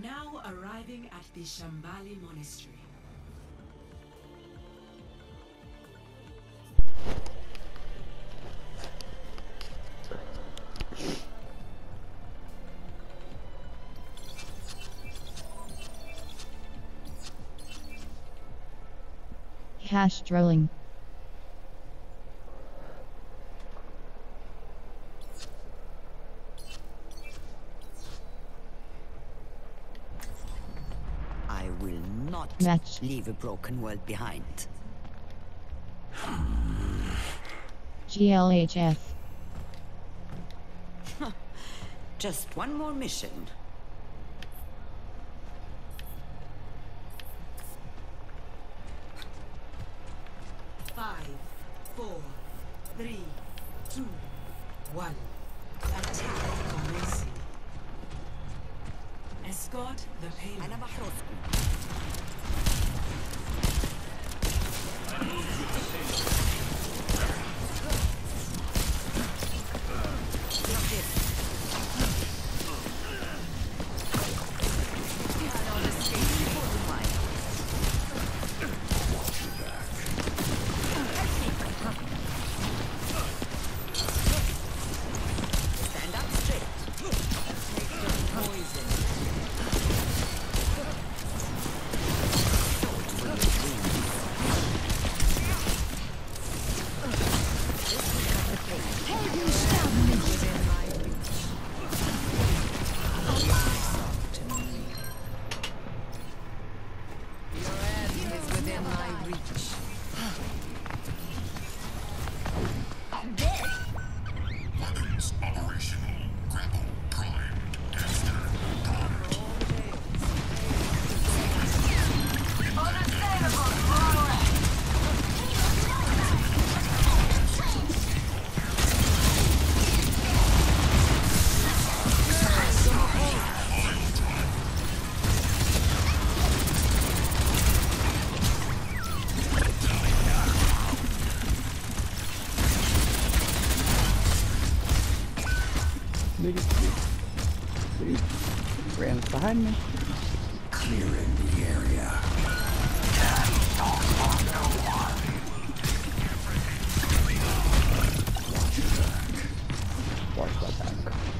Now arriving at the Shambhali Monastery. Cash drilling. I will not leave a broken world behind. GLHF. Just one more mission. Five, four, three, two, one. Attack commencing. Escort the payload. أنا بحرسكم. Ran behind me. Clearing the area. Watch that back.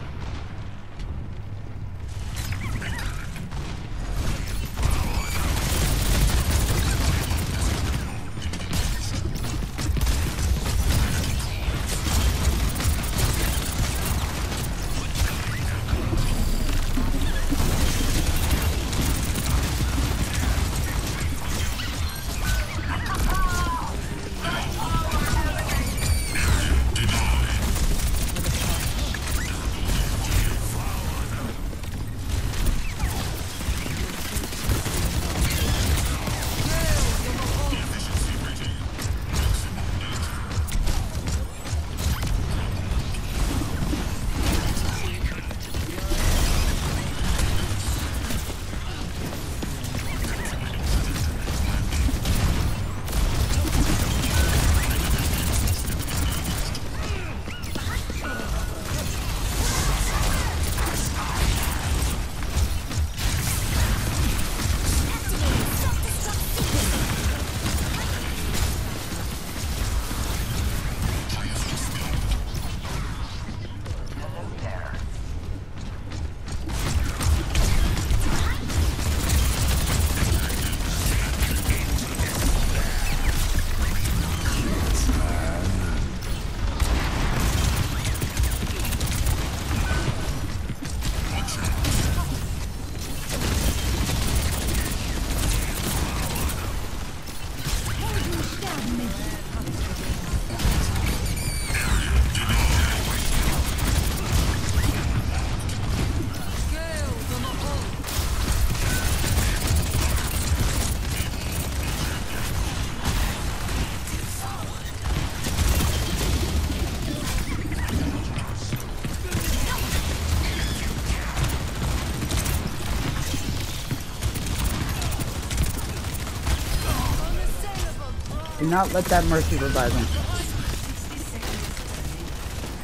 Do not let that Mercy revive him.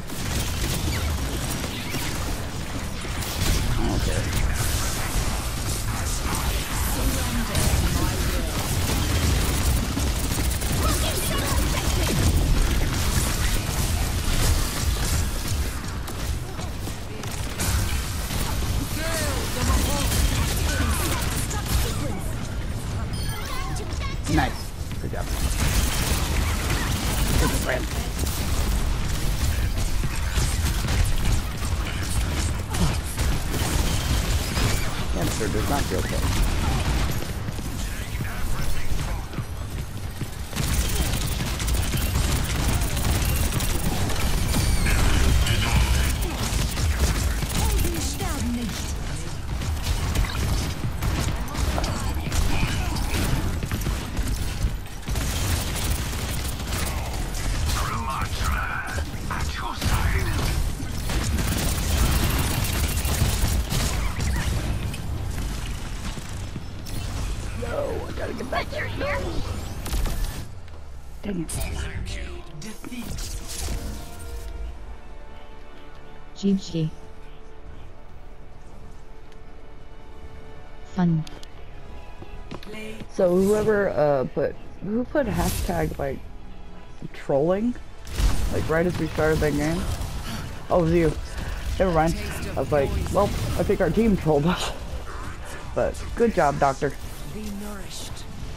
Okay. Nice. Good job. Good friend. Cancer does not feel good. Dang it. GG. Fun. So whoever who put hashtag like trolling like right as we started that game? Oh, it was you. Never mind. I was like, well, I think our team trolled us. But good job, Doctor. Be nourished.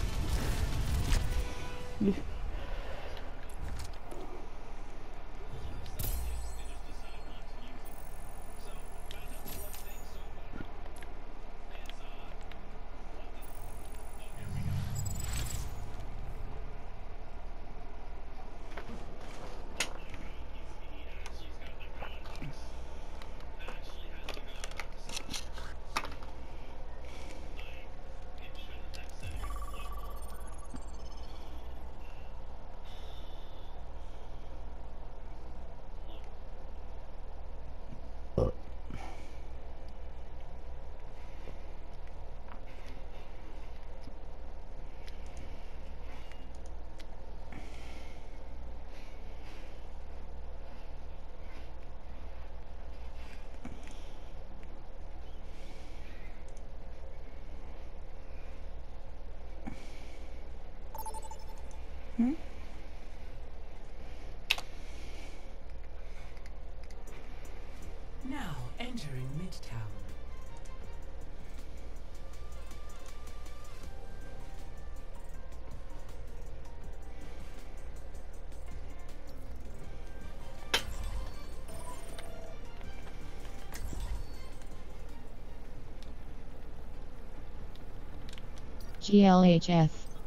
Now entering Midtown. GLHF.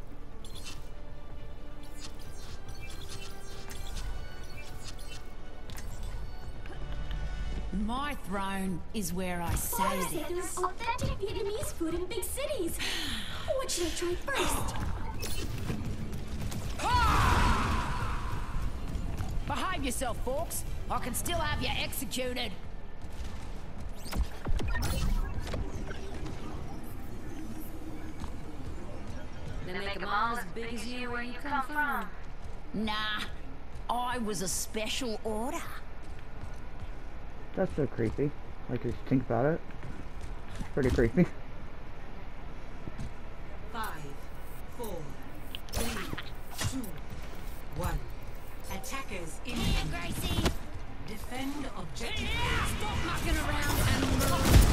My throne is where I say it Say is. there's authentic Vietnamese food in big cities. What should I try first? Behave yourself, folks. I can still have you executed. They make them all as big as you where you come from. Nah, I was a special order. That's so creepy. Like, just think about it. It's pretty creepy. 5, 4, 3, 2, 1. Attackers in. Gracie! Defend objective. Stop mucking around and move!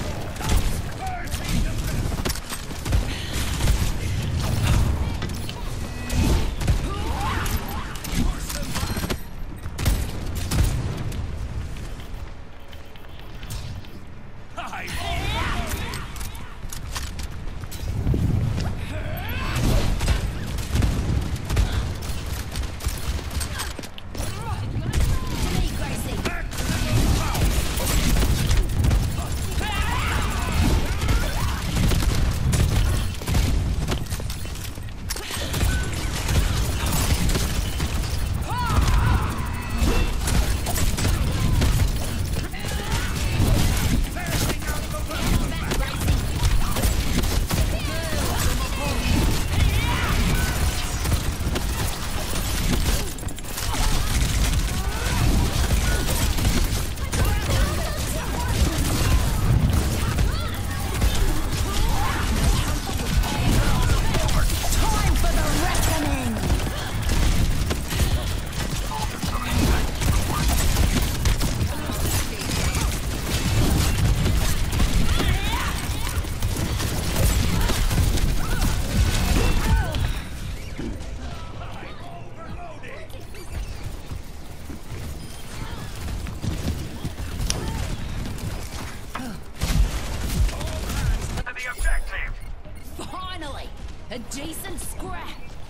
Decent scrap.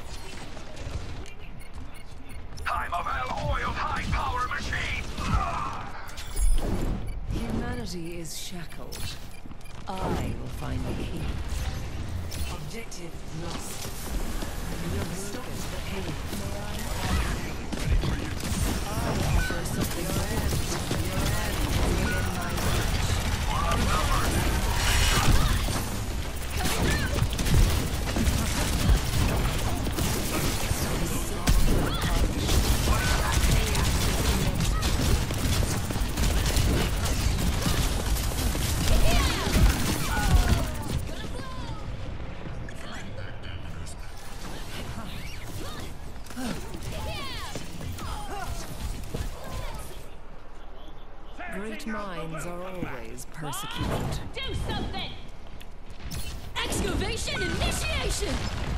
I'm a well-oiled high-power machine! Humanity is shackled. I will find the key. Objective lost. You have stopped the pain. I offer something grand. Your end within my reach. Great minds are always persecuted. Do something! Excavation initiation!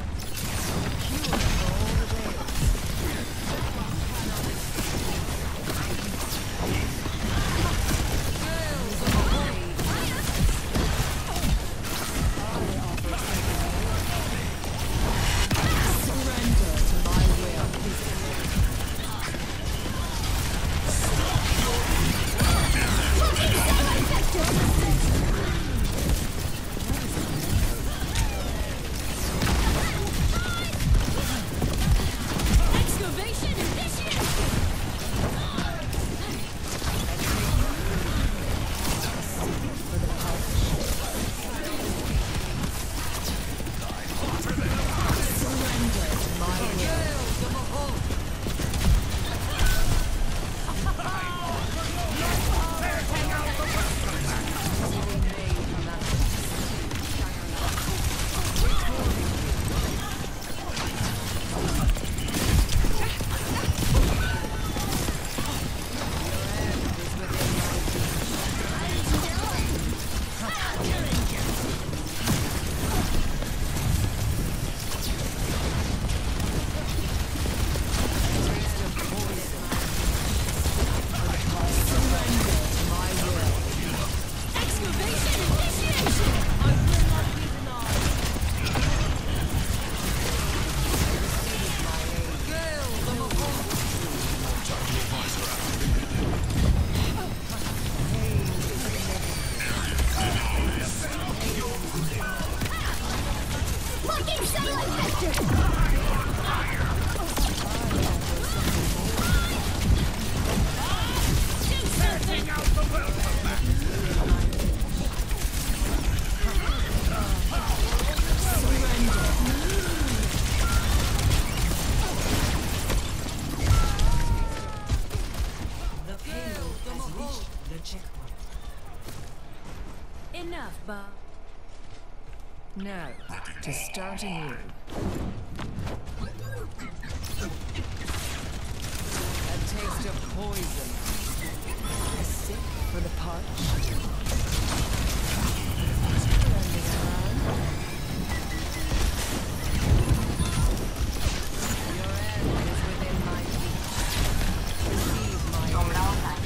Enough, Bob. Now, to start anew. A taste of poison. A sip for the parched. Turning around. Your end is within my reach. Receive my order.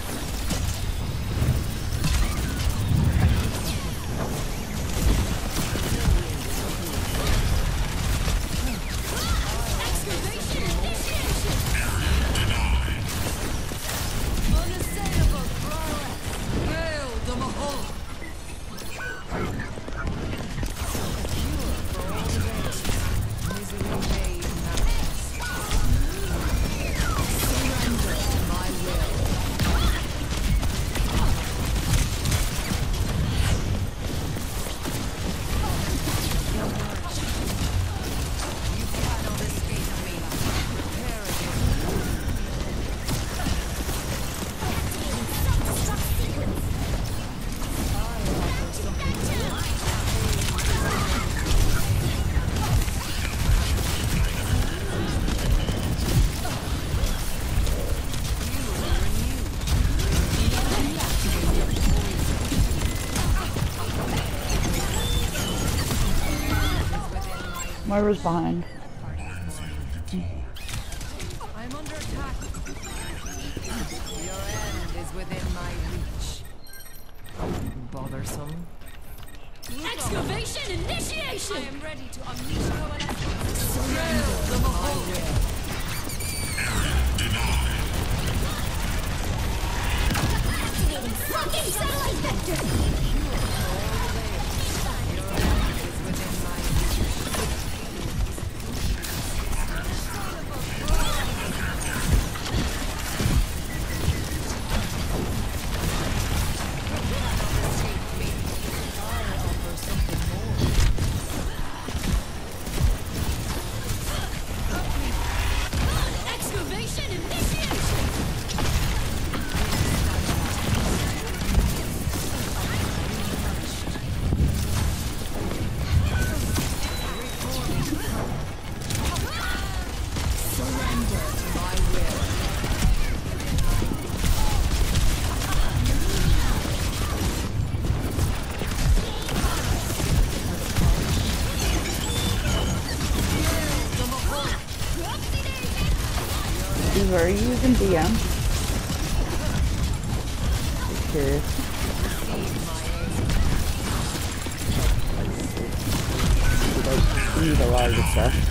Moira's behind. I'm under attack. Your end is within my reach. Bothersome. Excavation I initiation! am ready to unleash coalescence. Surrender the Mahal. Activating fucking satellite vector! Excavation initiation! Surrender to my will. Eva, are you using DM? Just curious. You need a lot of this stuff.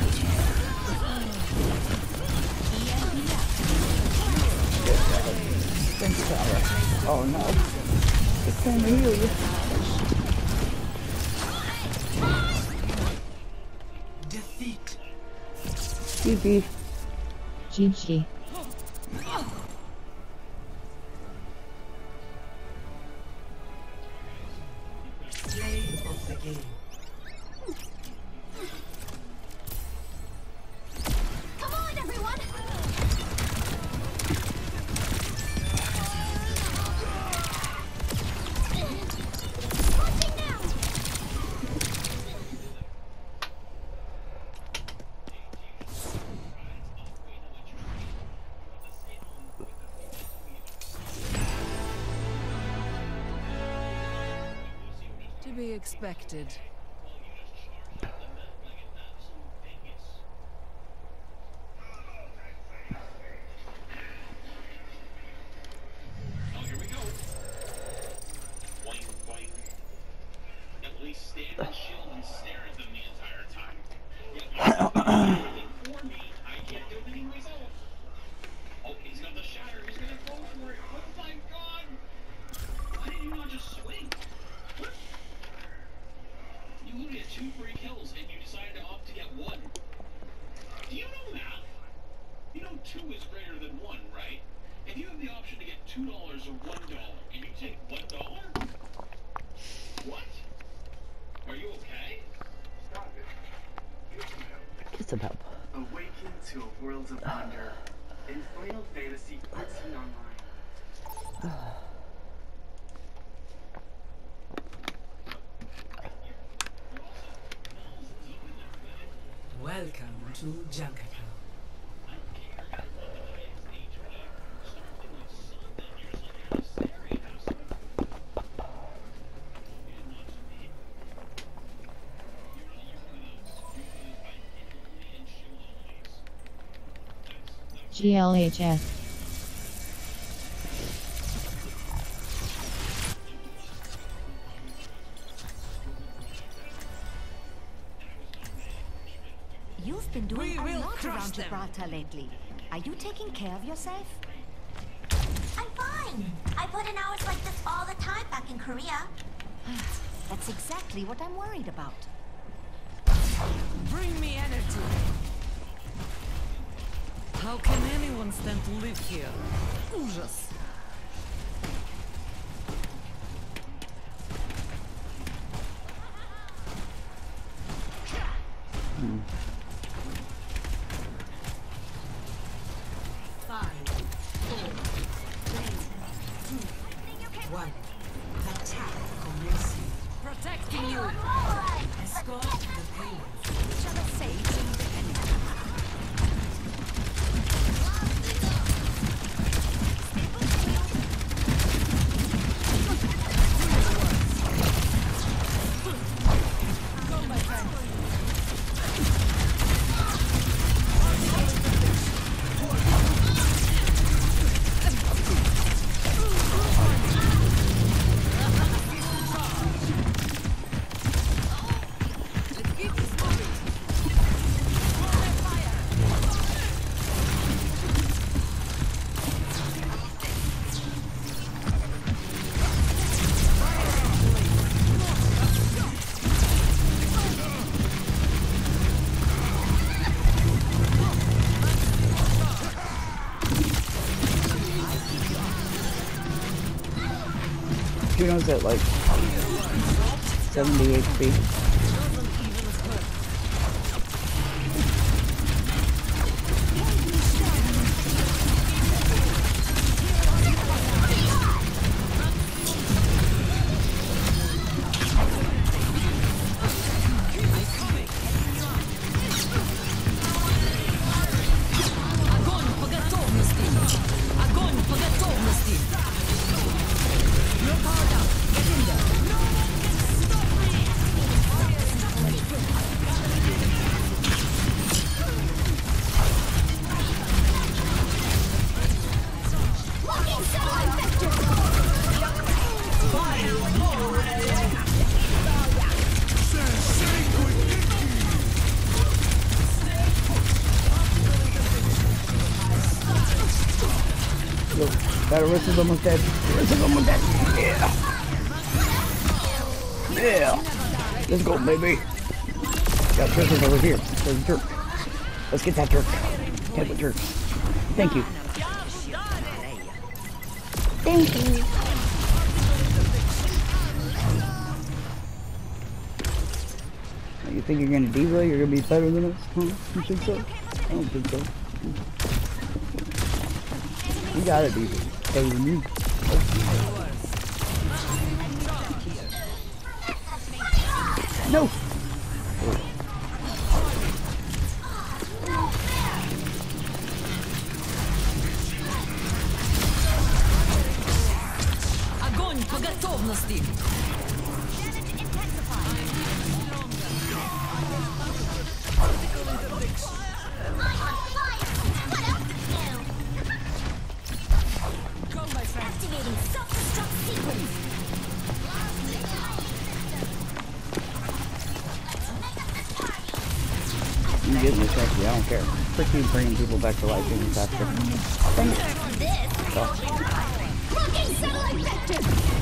Thanks, Tyler. Oh no. It's time to heal you. Defeat. GG. GG. Play of the game. Come on, everyone! Launching now! To be expected. Oh, here we go. Boing, boing. At least stand and shield and stare at them the entire time. For me, I can't do anything myself. Oh, he's got the shatter. He's gonna go for it. Oh my god! Why did you not just swing? What? You literally had 2 free kills and you decided to opt to get 1. Do you know math? You know 2 is greater than 1, right? If you have the option to get $2 or $1, and you take $1? What? Are you okay? Stop it. Get some help. Get some help. Awaken to a world of wonder in Final Fantasy XIV Online. Welcome to Junkertown. GLHS. You've been doing We a will lot crush around them. Gibraltar lately. Are you taking care of yourself? I'm fine. I put in hours like this all the time back in Korea. That's exactly what I'm worried about. Bring me energy. How can anyone stand to live here? Ужас. Protecting you. Escort the payload. Shall I say it's independent? Luno's at like 70 HP. That Orisa is almost dead. Orisa's almost dead. Yeah. Yeah. Let's go, baby. Got Tristan's over here. There's a jerk. Let's get that jerk. Get the jerk. Thank you. Thank you. You think you're gonna diva? You're gonna be better than us? Huh? You think so? I don't think so. You gotta be better than you. No! Огонь по готовности! Activating self-destruct sequence. You get this actually, I don't care. Freaking bringing people back to life even faster. Dang it. Oh. Blocking satellite vector.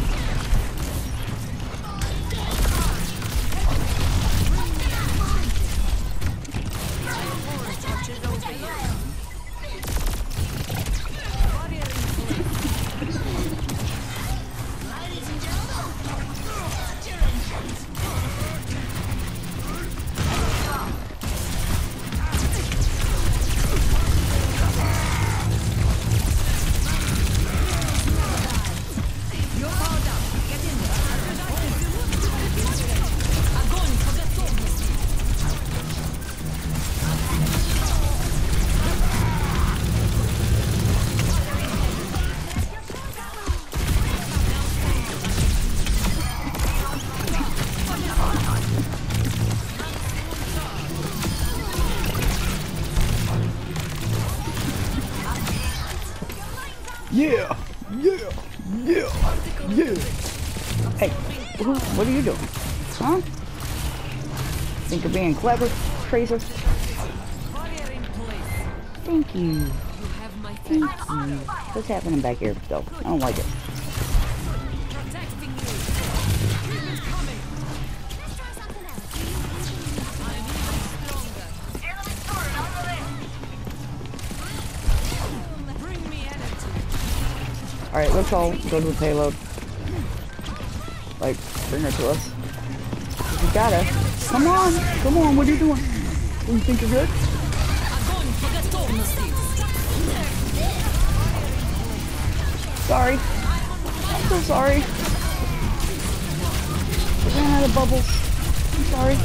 Yeah! Yeah! Yeah! Yeah! Hey, what are you doing? Huh? Think you're being clever, Tracer? Thank you. Thank you. What's happening back here, though? I don't like it. Alright, let's all go to the payload. Like, bring her to us. You gotta. Come on! Come on, what are you doing? You think you're good? Sorry. I'm so sorry. I ran out of bubbles. I'm sorry.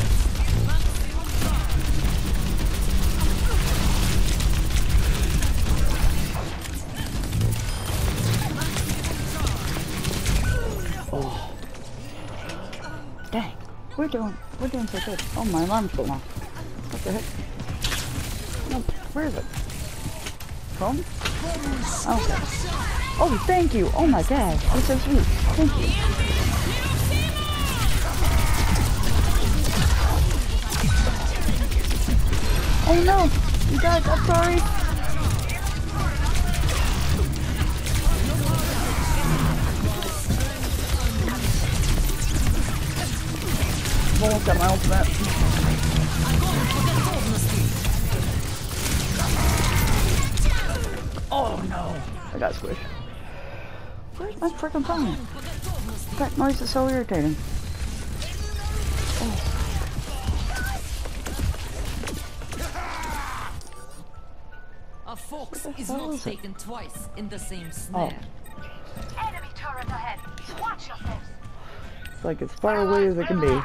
Oh. Dang. We're doing so good. Oh, my alarm's going off. What the heck? No, where is it? Home? Okay. Oh, thank you. Oh my god. You're so sweet. Thank you. Oh no. You guys, I'm sorry. I've almost got my ultimate. Oh no. I got squished. Where's my freaking phone? That noise is so irritating. A fox is hell not is it? taken twice in the same snare. Enemy turret ahead. Watch yourselves. It's like as far away as it can be.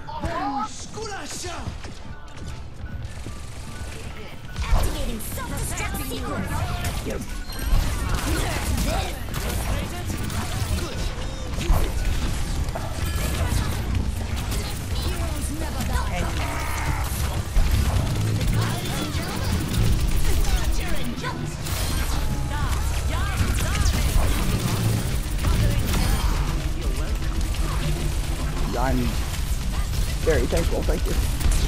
Activating self-destruct sequence. I'm very thankful, thank you.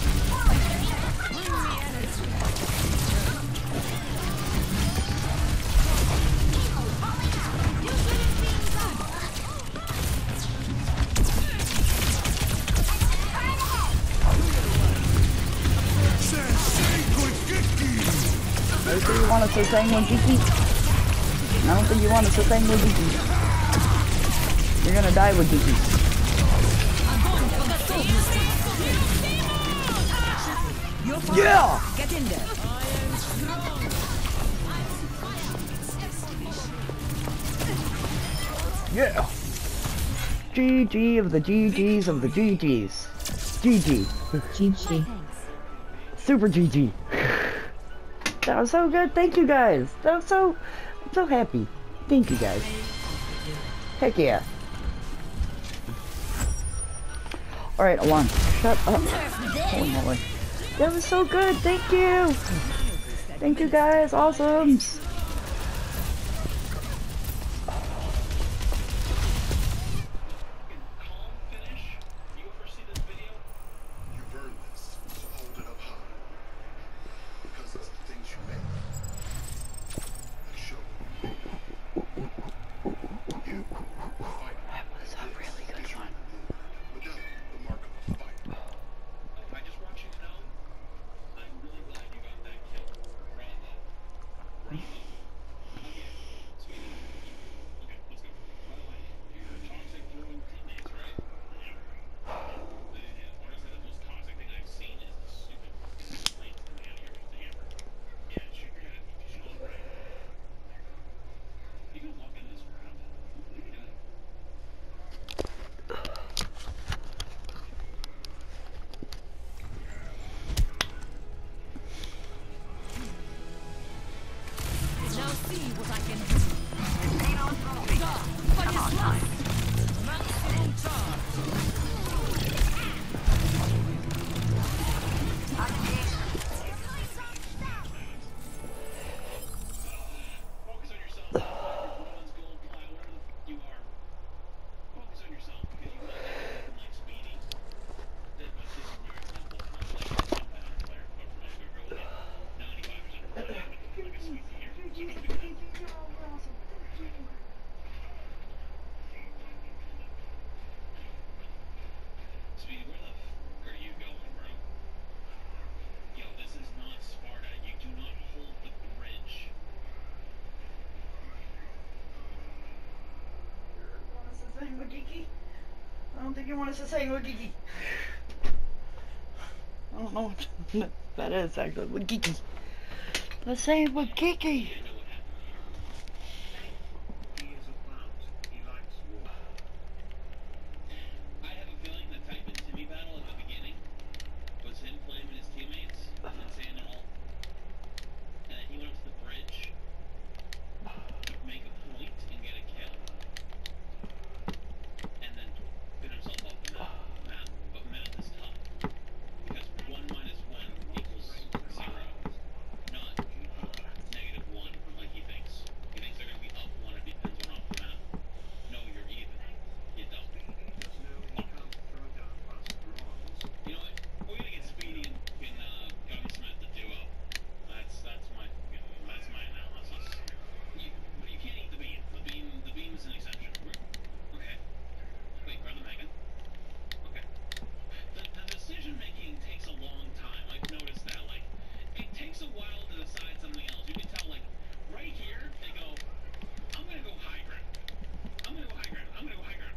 I think you want us to sing with Giki? I don't think you want us to sing with Giki. You're gonna die with Giki. Yeah! Get in there. Yeah! GG of the GGs of the GGs. GG. GG. Super GG. That was so good. Thank you guys. That was I'm so happy. Thank you guys. Heck yeah. Alright, Alon. Shut up. Holy moly. That was so good. Thank you. Thank you guys. Awesomes. Calm finish. You ever see this video? You've earned this, so hold it up high. Because it's the things you make that show you fight. That was a really good one. Without the mark of a fight. I just want you to know, I'm really glad you got that kill. Bravo. Bravo. Okay, sweetie. Okay, let's go. By the way, you're toxic throwing teammates, right? Yeah. Honestly, the most toxic thing I've seen is the stupid planes coming out of your hammer. Yeah, shoot your head. Shoot on right. You can walk in this round. What are you doing? Now see what I can do. Fire blast. Maximum charge. Focus on yourself. Bronze, gold, plat, whatever the f you are. Focus on yourself because you might not look like Speedy. That was just in your example. Not like a top player, but from a good girl. 95% of the time, like a sweet here. So don't do that. Speedy, where the f are you going, bro? Yo, this is not Sparta. You do not hold the bridge. I don't think you want us to sing Wagiki. I don't know what that is actually. Wagiki. Let's say Wagiki. I know what happened here. He is a clown. He likes war. I have a feeling the Titan Timmy battle at the beginning was him playing with his teammates and then saying it all. And then he went up to the bridge to make a point and get a kill. And then put himself off the map. But math is tough. Because 1 minus 1 equals 0. Not negative 1 like he thinks. He thinks they're going to be up 1 if he pins one off the map. No, you're even. You don't. Just know he can't throw down fast bronze. You know what? We're gonna get Speedy and Gunsmith the duo. That's my analysis. You can't eat the bean. The bean is an exception. Okay. Wait, grab the Megan. Okay. The decision making takes a long time. I've noticed that. Like, it takes a while to decide something else. You can tell, like, right here they go, I'm gonna go high ground. I'm gonna go high ground. I'm gonna go high ground.